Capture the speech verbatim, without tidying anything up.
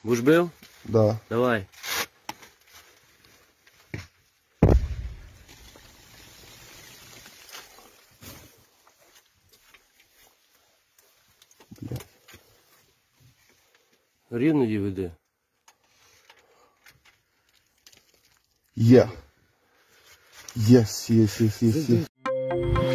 Будеш бив? Да. Давай. Блядь. Рівно її веди. Є. Єс, єс, єс, єс, єс.